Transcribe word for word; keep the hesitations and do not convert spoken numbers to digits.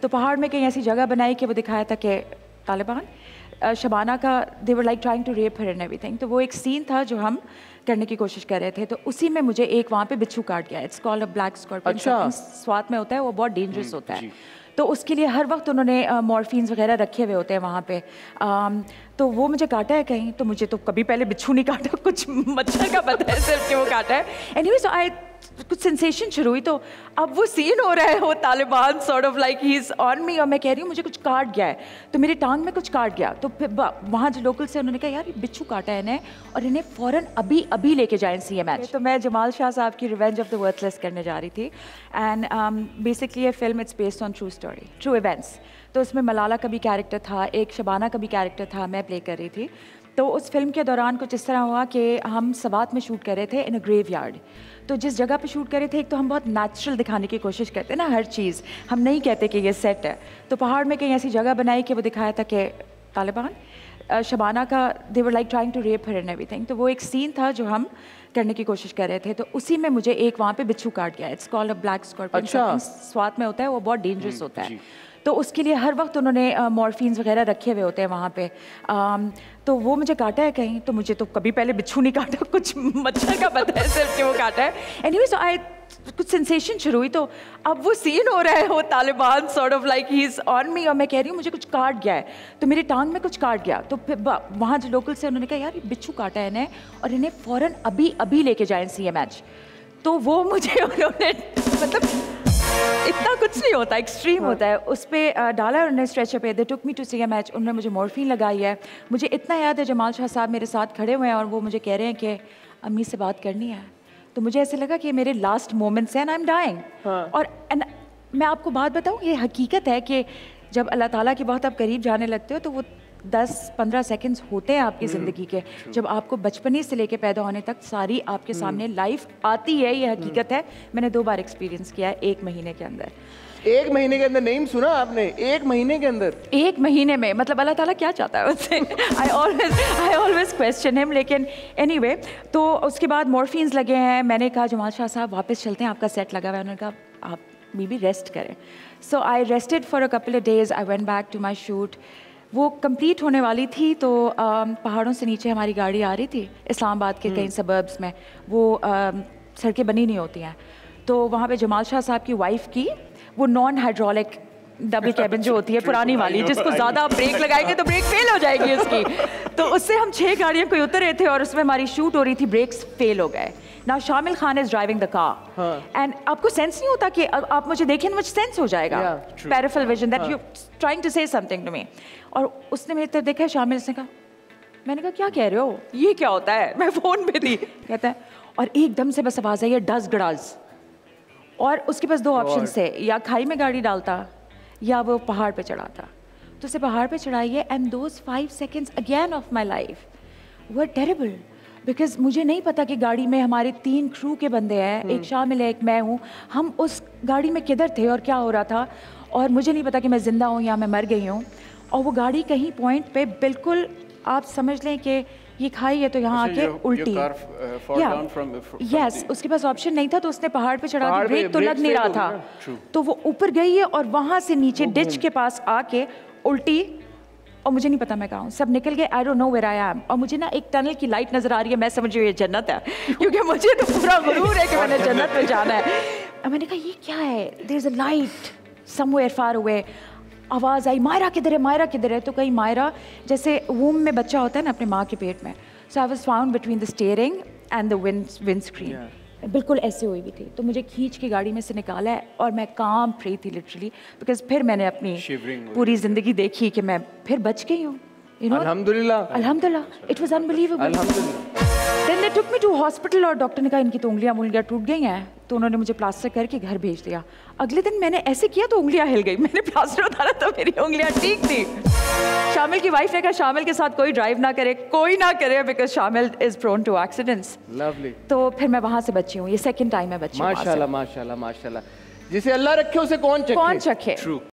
तो पहाड़ में कहीं ऐसी जगह बनाई कि वो दिखाया था कि तालिबान शबाना का they were like trying to rape her and everything. तो वो एक सीन था जो हम करने की कोशिश कर रहे थे, तो उसी में मुझे एक वहाँ पे बिच्छू काट गया। It's called a black scorpion. अच्छा। स्वात में होता है, वो बहुत डेंजरस होता है। तो उसके लिए हर वक्त उन्होंने मॉर्फिन्स वगैरह रखे हुए होते हैं वहाँ पे। आम, तो वो मुझे काटा है कहीं, तो मुझे तो कभी पहले बिच्छू नहीं काटा, कुछ मच्छर का पता है सिर्फ कि वो काटा है। एनीवे सो आई कुछ सेंसेशन शुरू हुई, तो अब वो सीन हो रहा है, वो Taliban sort of like he is on me, और मैं कह रही हूँ मुझे कुछ काट गया है, तो मेरी टांग में कुछ काट गया। तो फिर वहाँ जो लोकल से उन्होंने कहा यार ये बिच्छू काटा है इन्हें, और इन्हें फ़ौरन अभी अभी लेके जाएं सी एम एच। तो मैं जमाल शाह साहब की रिवेंज ऑफ द वर्थलेस करने जा रही थी। एंड बेसिकली ये film it's based on true story, true events. तो उसमें मलाला का भी कैरेक्टर था, एक शबाना का भी कैरेक्टर था, मैं प्ले कर रही थी। तो उस फिल्म के दौरान कुछ इस तरह हुआ कि हम सवात में शूट कर रहे थे इन अ ग्रेव यार्ड। तो जिस जगह पे शूट कर रहे थे, एक तो हम बहुत नेचुरल दिखाने की कोशिश करते हैं ना हर चीज़, हम नहीं कहते कि ये सेट है। तो पहाड़ में कहीं ऐसी जगह बनाई कि वो दिखाया था कि तालिबान शबाना का they were like trying to rape her and everything. तो वो एक सीन था जो हम करने की कोशिश कर रहे थे, तो उसी में मुझे एक वहाँ पे बिच्छू काट गया। It's called a black scorpion. अच्छा। स्वात में होता है, वो बहुत डेंजरस होता है। तो उसके लिए हर वक्त उन्होंने मॉर्फिन्स वगैरह रखे हुए होते हैं वहाँ पे। आम, तो वो मुझे काटा है कहीं, तो मुझे तो कभी पहले बिच्छू नहीं काटा, कुछ मच्छर का पता है सिर्फ कि वो काटा है। एनीवे सो आई कुछ सेंसेशन शुरू हुई, तो अब वो सीन हो रहा है, वो Taliban sort of like he is on me, और मैं कह रही हूँ मुझे कुछ काट गया है, तो मेरी टांग में कुछ काट गया। तो फिर वहाँ जो लोकल से उन्होंने कहा यार ये बिच्छू काटा है इन्हें, और इन्हें फ़ौरन अभी अभी लेके जाएं सी एम एच। तो वो मुझे उन्होंने मतलब इतना कुछ नहीं होता, एक्सट्रीम होता है, उस पर डाला उन्होंने स्ट्रेचर पे। They took me to C M H. उन्होंने मुझे मॉर्फिन लगाई है। मुझे इतना याद है जमाल शाह साहब मेरे साथ खड़े हुए हैं और वो मुझे कह रहे हैं कि अम्मी से बात करनी है। तो मुझे ऐसे लगा कि मेरे लास्ट मोमेंट्स हैं एंड आई एम डाइंग। और एंड मैं आपको बात बताऊँ, ये हकीकत है कि जब अल्लाह ताला की बहुत आप करीब जाने लगते हो तो वो दस पंद्रह सेकंड्स होते हैं आपकी ज़िंदगी के, जब आपको बचपने से लेके पैदा होने तक सारी आपके सामने लाइफ आती है। ये हकीकत है, मैंने दो बार एक्सपीरियंस किया है एक महीने के अंदर। एक महीने के अंदर? नहीं सुना आपने, एक महीने के अंदर? एक महीने में मतलब अल्लाह ताला क्या चाहता है उससे? I always I always question him. लेकिन एनीवे anyway, तो उसके बाद मॉर्फिन्स लगे हैं। मैंने कहा जमाल शाह साहब वापस चलते हैं, आपका सेट लगा हुआ है। उन्होंने कहा आप मे बी रेस्ट करें। So I rested for a couple of days. I went back to my shoot. वो कंप्लीट होने वाली थी, तो आ, पहाड़ों से नीचे हमारी गाड़ी आ रही थी इस्लामाबाद के कई सबर्ब्स में। वो सड़कें बनी नहीं होती हैं, तो वहाँ पे जमाल शाह साहब की वाइफ की वो नॉन हाइड्रोलिक डबल कैबिन जो होती है पुरानी वाली, जिसको ज़्यादा आप ब्रेक लगाएंगे तो ब्रेक फेल हो जाएगी उसकी। तो उससे हम छः गाड़ियों को उतर रहे थे और उसमें हमारी शूट हो रही थी, ब्रेक्स फेल हो गए। ना Shamil Khan is driving the car and आपको सेंस नहीं होता कि आप मुझे देखें, मुझे सेंस हो जाएगा, peripheral vision that you trying to say something to me. और उसने मेरी तरफ देखा, शामिल ने कहा, मैंने कहा क्या कह रहे हो, ये क्या होता है? मैं फ़ोन पे थी। कहता है और एकदम से बस आवाज़ आई है डज गड़ाज। और उसके पास दो ऑप्शन थे, या खाई में गाड़ी डालता या वो पहाड़ पे चढ़ाता। तो उसे पहाड़ पे चढ़ाइए and those five seconds again of my life were terrible, because मुझे नहीं पता कि गाड़ी में हमारे तीन क्रू के बंदे हैं, एक शामिल है, एक मैं हूँ। हम उस गाड़ी में किधर थे और क्या हो रहा था, और मुझे नहीं पता कि मैं ज़िंदा हूँ या मैं मर गई हूँ। और वो गाड़ी कहीं पॉइंट पे बिल्कुल आप समझ लें कि ये खाई है, तो यहाँ आके उल्टी। यस, उसके पास ऑप्शन नहीं था, तो उसने पहाड़ पे चढ़ा के ब्रेक तो लग नहीं रहा था, तो वो ऊपर गई है और वहाँ से नीचे डिच के पास आके उल्टी। और मुझे नहीं पता मैं कहाँ हूँ, सब निकल गए, I don't know where I am. और मुझे ना एक टनल की लाइट नज़र आ रही है, मैं समझ रही हूँ ये जन्नत है, क्योंकि मुझे तो पूरा गुरूर है कि मैंने जन्नत में जाना है। और मैंने कहा ये क्या है, there is a light somewhere far away. आवाज़ आई मायरा किधर है, मायरा किधर है? तो कहीं मायरा जैसे वूम में बच्चा होता है ना अपने माँ के पेट में। So I was found between the steering and the wind windscreen, बिल्कुल ऐसे हुई भी थी। तो मुझे खींच के गाड़ी में से निकाला है और मैं काम फ्री थी लिटरली, बिकॉज फिर मैंने अपनी पूरी ज़िंदगी देखी कि मैं फिर बच गई हूँ। You know? अल्हम्दुलिल्लाह, अल्हम्दुलिल्लाह, it was unbelievable. अल्हम्दुलिल्लाह। Then they took me to hospital और डॉक्टर ने कहा इनकी तो उंगलियां उंगलियां टूट गई हैं, तो उन्होंने मुझे प्लास्टर करके घर भेज दिया। अगले दिन मैंने ऐसे किया तो उंगलियां हिल गई, मैंने प्लास्टर उतारा तो मेरी उंगलियां ठीक थी। शामिल की वाइफ ने कहा शामिल के साथ कोई ड्राइव ना करे, कोई ना करे, because Shamil is prone to accidents. Lovely. तो फिर मैं वहाँ से बची हूँ, ये सेकंड टाइम मैं बची हूँ। माशाल्लाह माशाल्लाह माशाल्लाह, जिसे अल्लाह रखे उसे कौन चखे? कौन चखे?